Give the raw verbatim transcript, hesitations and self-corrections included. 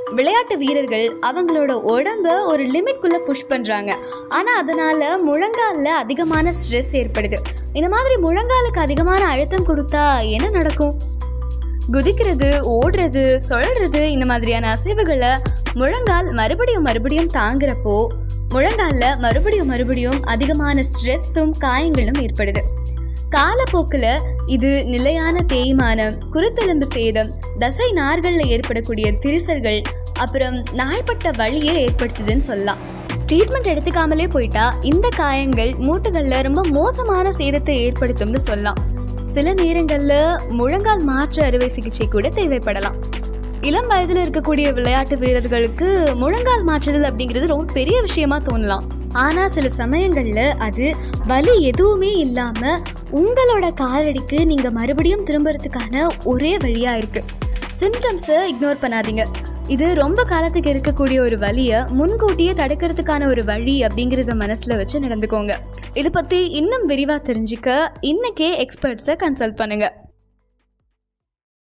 விளையாட்டு வீரர்கள் அவங்களோட உடம்ப ஒரு லிமிட்குள்ள புஷ் பண்றாங்க. ஆனா அதனால முழங்கால்ல அதிகமான ஸ்ட்ரெஸ் ஏற்படுது. இந்த மாதிரி முழங்காலுக்கு அதிகமான அழுத்தம் கொடுத்தா என்ன நடக்கும்? குதிக்கிறது, ஓடுறது, சுழல்றது இந்த மாதிரியான அசைவுகளை முழங்கால் மறுபடியும் மறுபடியும் தாங்குறப்போ முழங்கால்ல மறுபடியும் மறுபடியும் அதிகமான ஸ்ட்ரெஸ்ஸும் காயங்களும் ஏற்படுது. காலப்போக்கில் இது நிலையான தேய்மானம், குருத்தெலும்பு சேதம், தசை நார்கள்ல ஏற்படக்கூடிய திரிசல்கள், அப்புறம் நாள்பட்ட வலியை ஏற்படுத்துதுன்னு சொல்லலாம். ட்ரீட்மெண்ட் எடுத்துக்காமலே போயிட்டா இந்த காயங்கள் மூட்டுகள்ல ரொம்ப மோசமான சேதத்தை ஏற்படுத்தும்னு சொல்லலாம். சில நேரங்களில் முழங்கால் மாற்று அறுவை சிகிச்சை கூட தேவைப்படலாம். இளம் வயதில் இருக்கக்கூடிய விளையாட்டு வீரர்களுக்கு முழங்கால் மாற்றுதல் அப்படிங்கிறது ரொம்ப பெரிய விஷயமா தோணலாம். ஆனால் சில சமயங்களில் அது வலி எதுவுமே இல்லாமல் உங்களோட காலடிக்கு நீங்கள் மறுபடியும் திரும்புறதுக்கான ஒரே வழியாக இருக்குது. சிம்டம்ஸை இக்னோர் பண்ணாதீங்க. இது ரொம்ப காலத்துக்கு இருக்கக்கூடிய ஒரு வலியை முன்கூட்டியே தடுக்கிறதுக்கான ஒரு வழி அப்படிங்கிறத மனசில் வச்சு நடந்துக்கோங்க. இதை பற்றி இன்னும் விரிவாக தெரிஞ்சுக்க இன்னைக்கே எக்ஸ்பர்ட்ஸை கன்சல்ட் பண்ணுங்கள்.